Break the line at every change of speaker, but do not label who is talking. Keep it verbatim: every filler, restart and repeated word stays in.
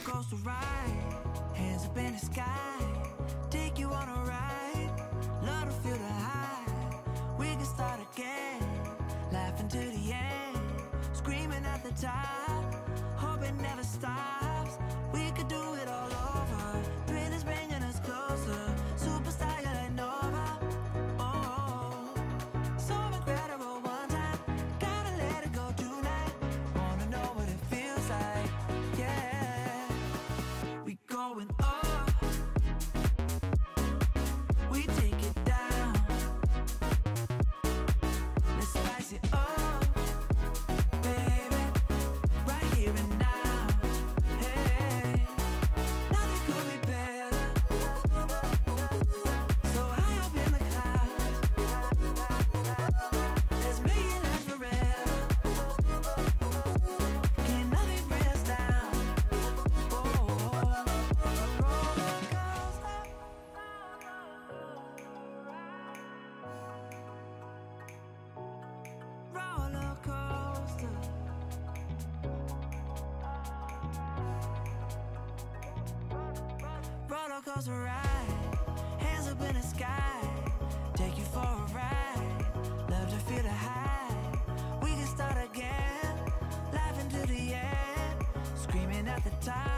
coaster ride, hands up in the sky, take you on a ride, love to feel the high. We can start again, laughing to the end, screaming at the top, hope it never stops. We could do it all over, thrill is bringing us closer, superstar you're like Nova. Oh, so incredible one time, gotta let it go tonight, wanna know what it feels like. Yeah, we going up, we take it down, let's spice it up, baby, right here and now. Hey, nothing could be better, so high up in the clouds, let's make it last forever, can't nothing bring us down. Oh, roller coaster, roller coaster, roller coaster ride, hands up in the sky, take you for a ride, love to feel the high. We can start again, laughing to the end, screaming at the top.